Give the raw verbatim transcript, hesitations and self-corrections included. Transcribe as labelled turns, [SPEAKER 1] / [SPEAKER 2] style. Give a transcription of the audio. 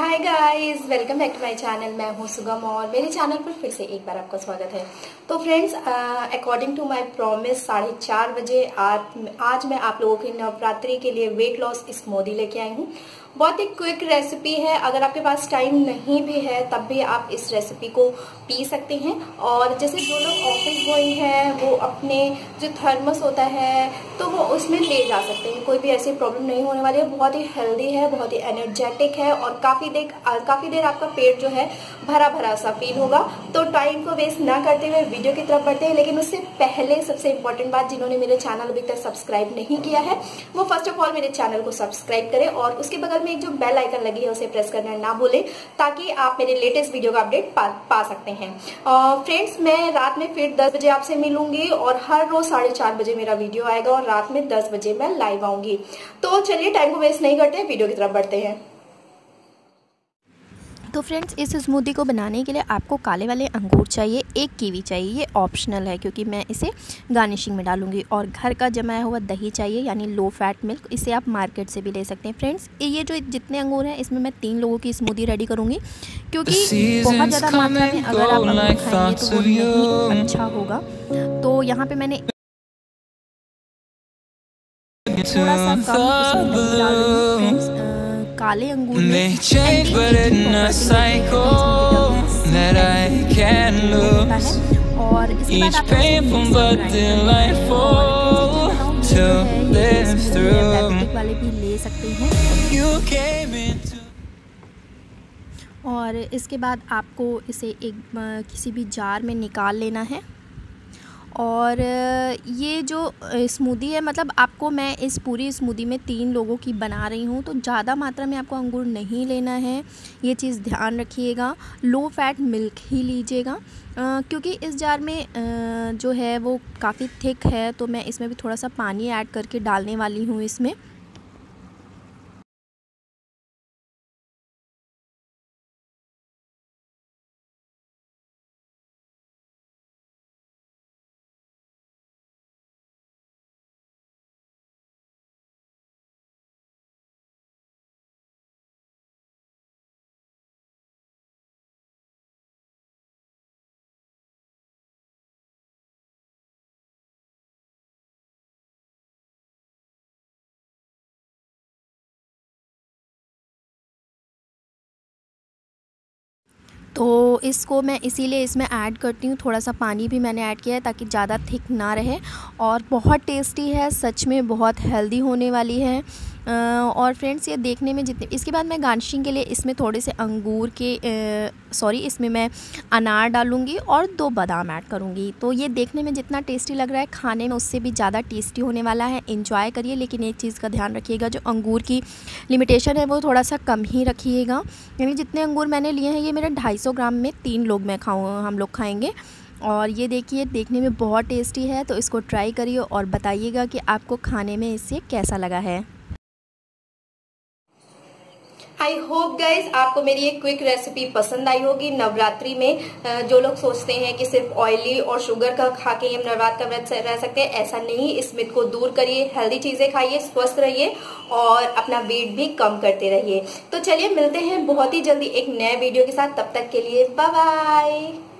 [SPEAKER 1] Hi guys, welcome back to my channel. मैं हूं सुगम और मेरे चैनल पर फिर से एक बार आपका स्वागत है। तो friends, according to my promise साढ़े चार बजे आज आज मैं आप लोगों के नवरात्रि के लिए वेट लॉस स्मूदी लेके आई हूं। बहुत ही क्विक रेसिपी है। अगर आपके पास टाइम नहीं भी है तब भी आप इस रेसिपी को पी सकते हैं। और जैसे जो लोग ऑफिस गोइंग हैं वो अपने जो थर्मस होता है तो वो उसमें ले जा सकते हैं, कोई भी ऐसी प्रॉब्लम नहीं होने वाली है। बहुत ही हेल्दी है, बहुत ही एनर्जेटिक है और काफी देर काफी देर आपका पेट जो है भरा भरा सा फील होगा। तो टाइम को वेस्ट ना करते हुए वीडियो की तरफ बढ़ते हैं। लेकिन उससे पहले सबसे इम्पोर्टेंट बात, जिन्होंने मेरे चैनल अभी तक सब्सक्राइब नहीं किया है वो फर्स्ट ऑफ ऑल मेरे चैनल को सब्सक्राइब करें और उसके बगल में एक जो बेल आइकन लगी है उसे प्रेस करना ना भूलें, ताकि आप मेरे लेटेस्ट वीडियो का अपडेट पा, पा सकते हैं। फ्रेंड्स, मैं रात में फिर दस बजे आपसे मिलूंगी और हर रोज साढ़े चार बजे मेरा वीडियो आएगा और रात में दस बजे मैं लाइव आऊंगी। तो चलिए टाइम को वेस्ट नहीं करते, वीडियो की तरफ बढ़ते हैं।
[SPEAKER 2] तो फ्रेंड्स, इस स्मूदी को बनाने के लिए आपको काले वाले अंगूर चाहिए, एक कीवी चाहिए, ये ऑप्शनल है क्योंकि मैं इसे गार्निशिंग में डालूंगी। और घर का जमाया हुआ दही चाहिए यानी लो फैट मिल्क, इसे आप मार्केट से भी ले सकते हैं। फ्रेंड्स, ये जो जितने अंगूर हैं इसमें मैं तीन लोगों की स्मूदी रेडी करूँगी क्योंकि बहुत ज़्यादा मात्रा में अगर आप अंगूर खाएंगे तो वो नहीं अच्छा होगा। तो यहाँ पर मैंने थोड़ा सा कम उसमें दही डाल रही हूँ। फ्रेंड्स, काले अंगूर में और इसके बाद आप वाले भी ले सकते हैं। और इसके बाद आपको इसे एक किसी भी जार में निकाल लेना है। और ये जो स्मूदी है, मतलब आपको मैं इस पूरी स्मूदी में तीन लोगों की बना रही हूँ तो ज़्यादा मात्रा में आपको अंगूर नहीं लेना है, ये चीज़ ध्यान रखिएगा। लो फैट मिल्क ही लीजिएगा क्योंकि इस जार में आ, जो है वो काफ़ी थिक है तो मैं इसमें भी थोड़ा सा पानी ऐड करके डालने वाली हूँ इसमें। तो इसको मैं इसीलिए इसमें ऐड करती हूँ, थोड़ा सा पानी भी मैंने ऐड किया है ताकि ज़्यादा थिक ना रहे। और बहुत टेस्टी है, सच में बहुत हेल्दी होने वाली है। और फ्रेंड्स, ये देखने में जितने, इसके बाद मैं गार्निशिंग के लिए इसमें थोड़े से अंगूर के सॉरी इसमें मैं अनार डालूँगी और दो बादाम ऐड करूँगी। तो ये देखने में जितना टेस्टी लग रहा है खाने में उससे भी ज़्यादा टेस्टी होने वाला है। एंजॉय करिए, लेकिन एक चीज़ का ध्यान रखिएगा, जो अंगूर की लिमिटेशन है वो थोड़ा सा कम ही रखिएगा। यानी जितने अंगूर मैंने लिए हैं ये मेरे ढाई सौ ग्राम में तीन लोग मैं खाऊँ हम लोग खाएँगे। और ये देखिए देखने में बहुत टेस्टी है, तो इसको ट्राई करिए और बताइएगा कि आपको खाने में इससे कैसा लगा है।
[SPEAKER 1] आई होप गाइज आपको मेरी एक क्विक रेसिपी पसंद आई होगी। नवरात्रि में जो लोग सोचते हैं कि सिर्फ ऑयली और शुगर का खा के हम नवरात्र का व्रत रह सकते हैं, ऐसा नहीं। इस मिथ को दूर करिए, हेल्दी चीजें खाइए, स्वस्थ रहिए और अपना वेट भी कम करते रहिए। तो चलिए मिलते हैं बहुत ही जल्दी एक नए वीडियो के साथ, तब तक के लिए बाय बाय।